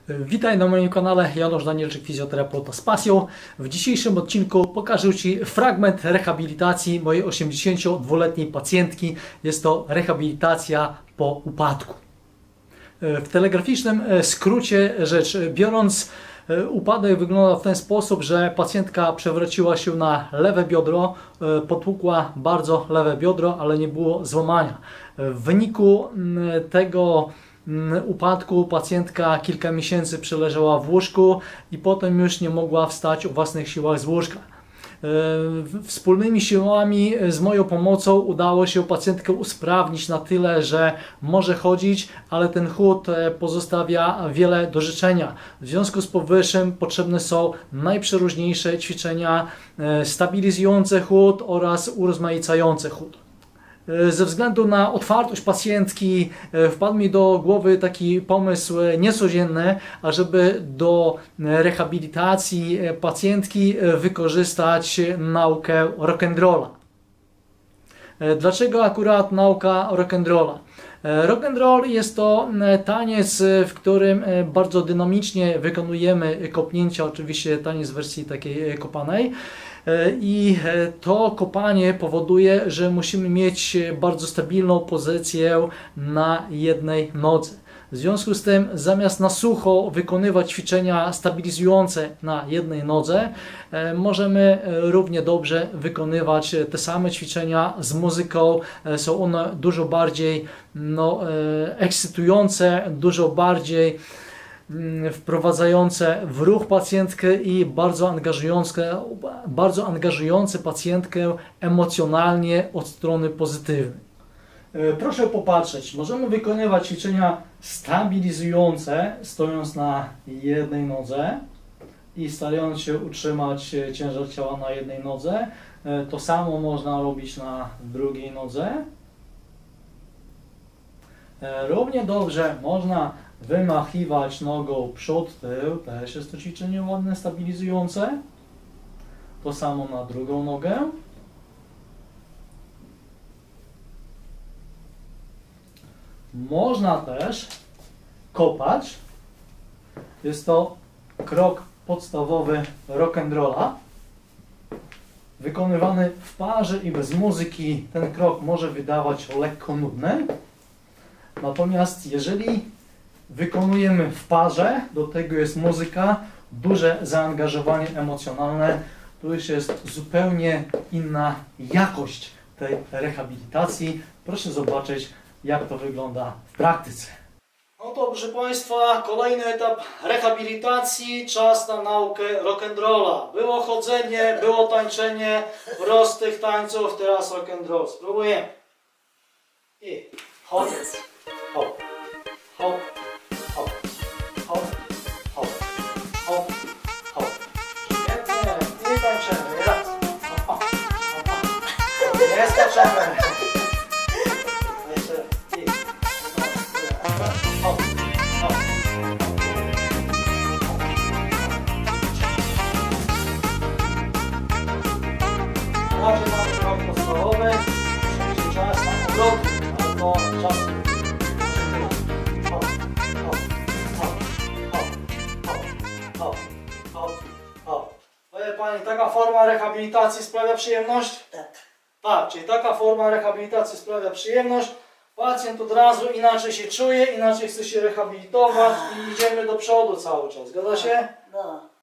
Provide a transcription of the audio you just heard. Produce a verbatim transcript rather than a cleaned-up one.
Witaj na moim kanale, Janusz Danielczyk, fizjoterapeuta z pasją. W dzisiejszym odcinku pokażę Ci fragment rehabilitacji mojej osiemdziesięciodwuletniej pacjentki. Jest to rehabilitacja po upadku. W telegraficznym skrócie rzecz biorąc, upadek wygląda w ten sposób, że pacjentka przewróciła się na lewe biodro, potłukła bardzo lewe biodro, ale nie było złamania. W wyniku tego upadku pacjentka kilka miesięcy przeleżała w łóżku i potem już nie mogła wstać o własnych siłach z łóżka. Wspólnymi siłami z moją pomocą udało się pacjentkę usprawnić na tyle, że może chodzić, ale ten chód pozostawia wiele do życzenia. W związku z powyższym potrzebne są najprzeróżniejsze ćwiczenia stabilizujące chód oraz urozmaicające chód. Ze względu na otwartość pacjentki wpadł mi do głowy taki pomysł niecodzienny, ażeby do rehabilitacji pacjentki wykorzystać naukę rock'n'rolla. Dlaczego akurat nauka rock'n'rolla? Rock'n'roll jest to taniec, w którym bardzo dynamicznie wykonujemy kopnięcia, oczywiście taniec w wersji takiej kopanej. I to kopanie powoduje, że musimy mieć bardzo stabilną pozycję na jednej nodze. W związku z tym, zamiast na sucho wykonywać ćwiczenia stabilizujące na jednej nodze, możemy równie dobrze wykonywać te same ćwiczenia z muzyką. Są one dużo bardziej no, ekscytujące, dużo bardziej wprowadzające w ruch pacjentkę i bardzo angażujące, bardzo angażujące pacjentkę emocjonalnie od strony pozytywnej. Proszę popatrzeć, możemy wykonywać ćwiczenia stabilizujące stojąc na jednej nodze i starając się utrzymać ciężar ciała na jednej nodze. To samo można robić na drugiej nodze. Równie dobrze można wymachiwać nogą przód, tył, też jest to ćwiczenie ładne, stabilizujące. To samo na drugą nogę. Można też kopać. Jest to krok podstawowy rock'n'rolla. Wykonywany w parze i bez muzyki ten krok może wydawać się lekko nudny. Natomiast jeżeli wykonujemy w parze, do tego jest muzyka, duże zaangażowanie emocjonalne, to już jest zupełnie inna jakość tej rehabilitacji. Proszę zobaczyć, jak to wygląda w praktyce. No to, proszę Państwa, kolejny etap rehabilitacji, czas na naukę rock'n'rolla. Było chodzenie, było tańczenie prostych tańców, teraz rock'n'roll. Spróbujemy. I hop, hop, hop. Hop, hop, hop, hop, hop. Świetnie. I tańczymy. Raz. O, o, o, o. Nie skaczemy. Jeszcze raz. I. Hop, hop, hop. Razie mamy krok podstawowy. Przejdzie czas na obroty. Albo czas. Pani, taka forma rehabilitacji sprawia przyjemność? Tak. Tak, czyli taka forma rehabilitacji sprawia przyjemność. Pacjent od razu inaczej się czuje, inaczej chce się rehabilitować i idziemy do przodu cały czas. Zgadza się? No.